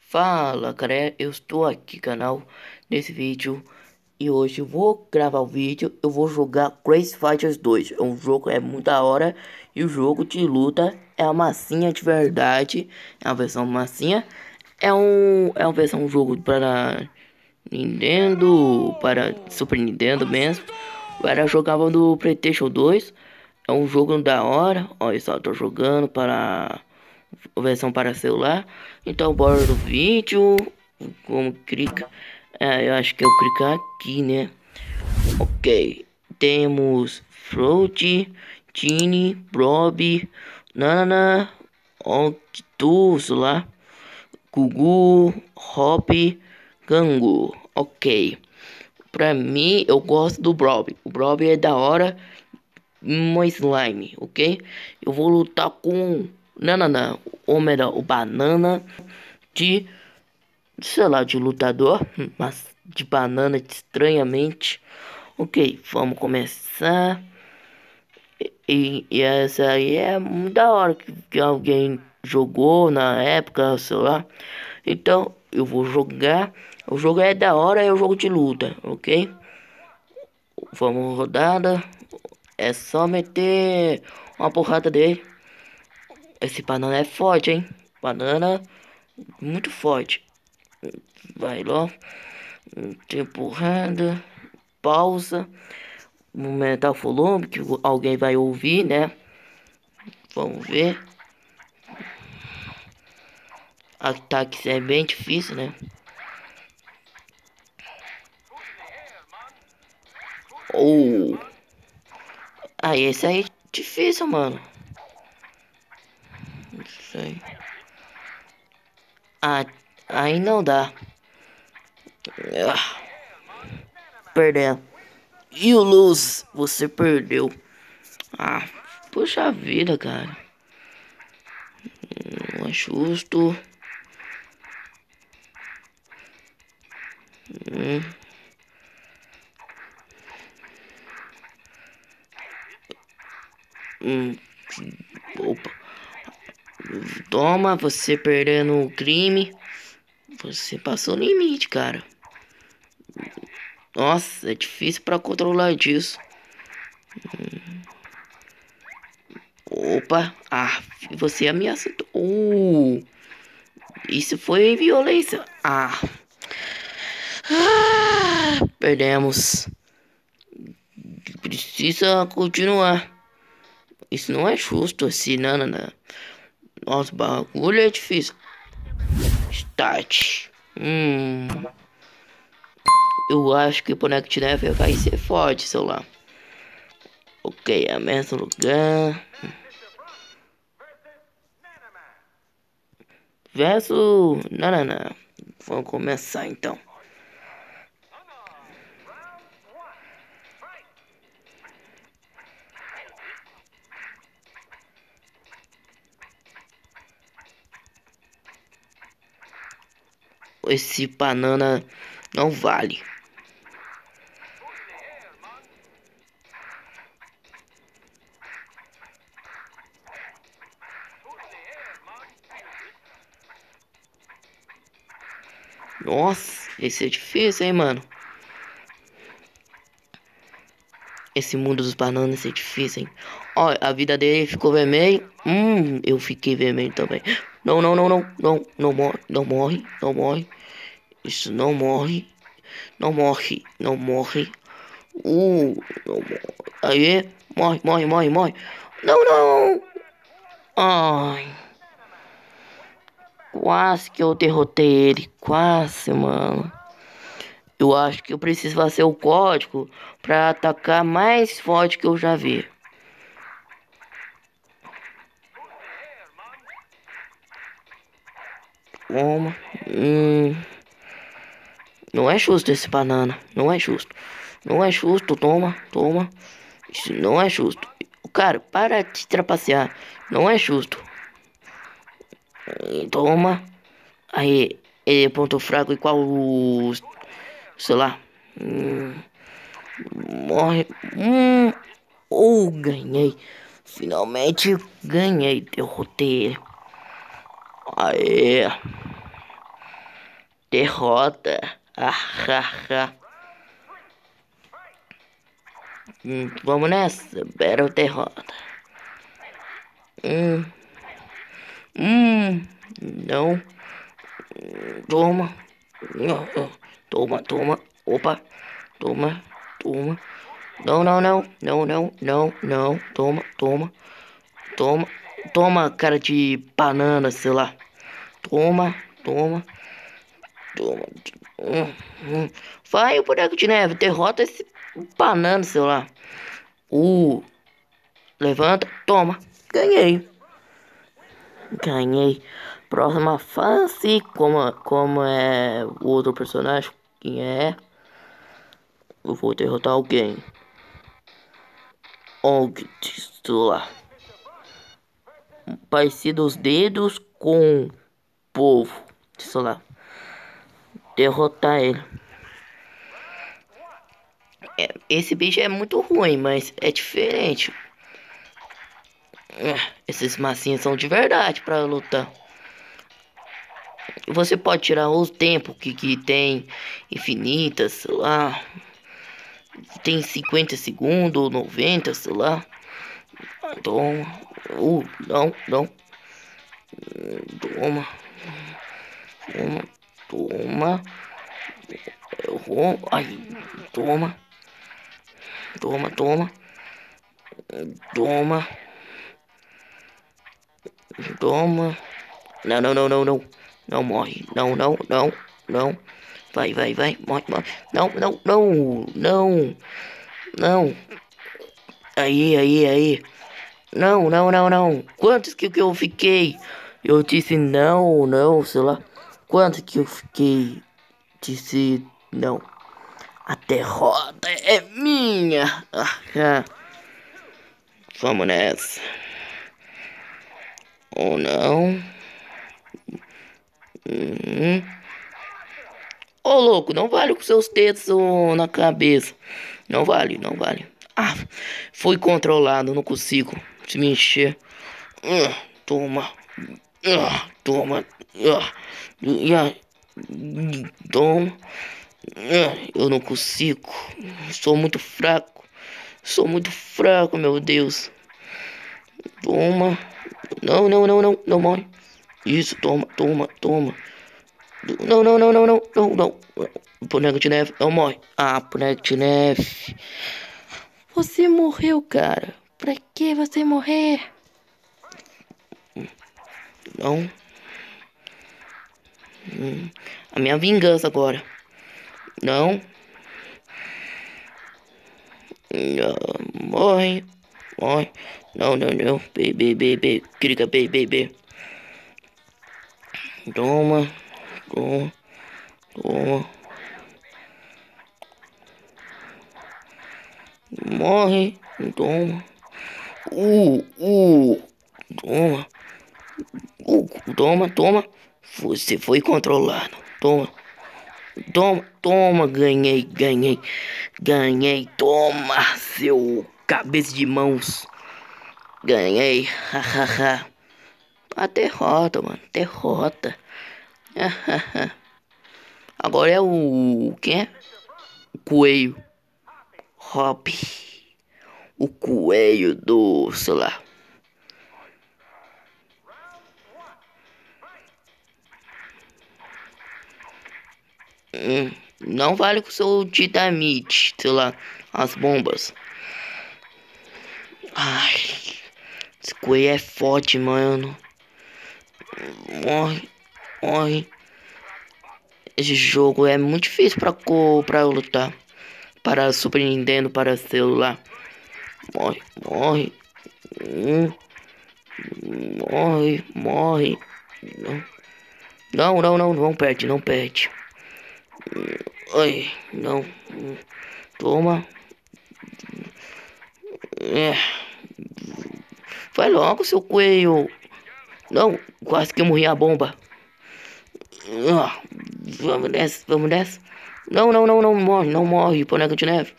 Fala, cara, eu estou aqui, canal, nesse vídeo. E hoje eu vou gravar o vídeo. Eu vou jogar Crazy Fighters 2. É um jogo, é muito da hora. E o jogo de luta é a massinha de verdade. É uma versão massinha. É uma versão jogo para Nintendo, para Super Nintendo mesmo. Eu era jogava no PlayStation 2. É um jogo da hora. Olha só, tô jogando para versão para celular. Então bora no vídeo. Como clica? Eu acho que eu clicar aqui, né? Ok. Temos Fruit, Tini, Blob, Nana, Octus lá, Gugu, Hop, Gangu. Ok. Pra mim, eu gosto do Blob. O Blob é da hora. Um slime, ok? Eu vou lutar com Nanana, ou melhor, o Banana de, sei lá, de lutador, mas de banana estranhamente. Ok, vamos começar. E essa aí é muito da hora que alguém jogou na época, sei lá. Então, eu vou jogar. O jogo é da hora, é o jogo de luta, ok? Vamos rodada. É só meter uma porrada dele. Esse banana é forte, hein? Banana muito forte. Vai lá. Te empurrando. Pausa. Aumentar o volume que alguém vai ouvir, né? Vamos ver. Ataques é bem difícil, né? Ou. Esse aí é difícil, mano. Não sei. Ah, aí não dá. Ah, perdendo. E o Luz, você perdeu. Ah, puxa vida, cara. Não é justo. Hum, hum, opa. Toma, você perdendo o crime. Você passou o limite, cara. Nossa, é difícil pra controlar disso. Opa, você ameaçou. Isso foi violência. Perdemos. Precisa continuar. Isso não é justo assim, não. Nossa, bagulho é difícil. Start. Eu acho que o boneco de neve vai ser forte, sei lá. Ok, é mesmo lugar. Verso. Não. Vamos começar então. Esse banana não vale. Nossa, esse é difícil, hein, mano. Esse mundo dos bananas é difícil, hein. Ó, a vida dele ficou vermelha. Eu fiquei vermelho também. Não morre, não morre, não morre. Isso não morre, não morre, não morre. Não morre. Aí, morre. Não. Ai, quase que eu derrotei ele, quase, mano. Eu acho que eu preciso fazer o código pra atacar mais forte que eu já vi. Toma. Não é justo esse banana. Não é justo. Não é justo. Toma. Isso não é justo. Cara, para de trapacear. Não é justo. Toma. Aí, ele é ponto fraco igual o... Sei lá. Morre. Ganhei. Finalmente ganhei. Derrotei ele. Aê. Derrota. Ah, ah, ah. Vamos nessa. Battle derrota. Hum, não. Toma. Toma, toma. Opa. Toma, toma. Não, não, não. Não, não, não, não. Toma, toma. Toma. Toma, cara de banana, sei lá. Toma, toma. Toma. Hum. Vai, o boneco de neve. Derrota esse banana, sei lá. Levanta. Toma. Ganhei. Ganhei. Próxima fase. Como é o outro personagem? Quem é? Eu vou derrotar alguém. Sei lá. Parecido os dedos com o povo. Sei lá. Derrotar ele. Esse bicho é muito ruim, mas é diferente. Esses massinhas são de verdade pra lutar. Você pode tirar os tempos que tem infinitas, sei lá. Tem 50 segundos, 90, sei lá. Toma. Não, não. Toma. Toma. Toma. Eu vou. Ai. Toma. Toma, toma. Toma. Toma. Não, não, não, não, não. Não morre. Não, não, não, não. Vai, vai, vai. Morre, morre. Não, não, não. Não. Não. Aí, aí, aí. Não, não, não, não. Quantos que eu fiquei? Eu disse não, não, sei lá. Quantos que eu fiquei? Disse não. A derrota é minha. Vamos nessa. Ou não. Ô louco, não vale com seus dedos na cabeça. Não vale, não vale. Ah, foi controlado, não consigo se mexer. Toma. Toma. Toma. Eu não consigo. Sou muito fraco. Sou muito fraco, meu Deus. Toma. Não, não, não, não. Não morre. Isso, toma, toma, toma. Não, não, não, não, não, não, não. Boneco de neve, não morre. Ah, boneco de neve. Você morreu, cara. Pra que você morrer? Não. A minha vingança agora. Não. Não. Morre. Morre. Não, não, não. Bebê. Clica, bebê. Toma. Toma. Toma. Morre. Toma. Toma. Toma. Você foi controlado. Toma. Toma. Ganhei. Toma, seu cabeça de mãos. Ganhei. Hahaha. A derrota, mano. Derrota. Agora é o... Quem é? O coelho. Hop. O coelho do... Sei lá. Não vale com o seu dinamite. Sei lá. As bombas. Ai. Esse coelho é forte, mano. Morre. Esse jogo é muito difícil pra lutar. Para Super Nintendo, para celular. Morre. Morre. Não perde. Ai, não. Toma. É. Vai logo, seu coelho. Não, quase que eu morri a bomba. Vamos nessa. Não morre, boneco de neve.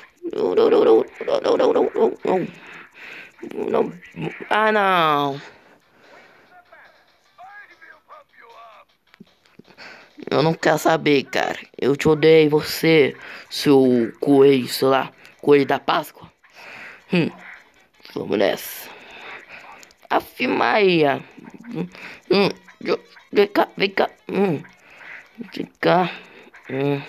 Não. Não. Ah, não. Eu não quero saber, cara. Eu te odeio você, seu coelho, sei lá, coelho da Páscoa. Hum, vamos nessa. Aff, Maria. Hum, hum, vem cá, vem cá. Vem cá. Hum,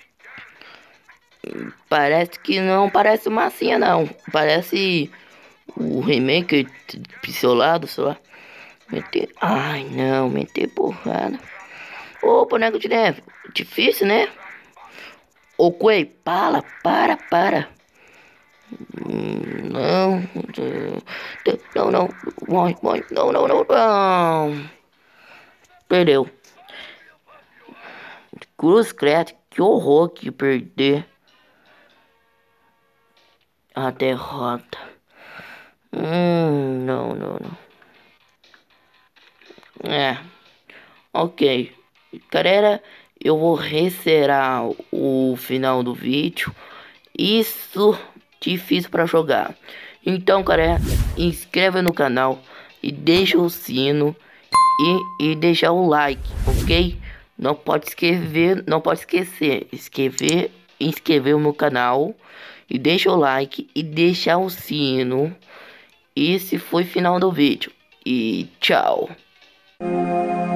parece que não parece massinha, não. Parece o remake pixelado, sei lá. Meter... Ai, não, meter porrada. Ô, boneco de neve. Difícil, né? Ô, coelho, para. Não, não, morre, não. Perdeu. Cruz credo, que horror que perder a derrota. Não. É, ok. Galera, eu vou resetar o final do vídeo. Isso difícil para jogar. Então, galera, inscreva no canal e deixa o sino e deixar o like, ok? Não pode esquecer, inscrever no canal e deixa o like e deixar o sino. Esse foi o final do vídeo e tchau.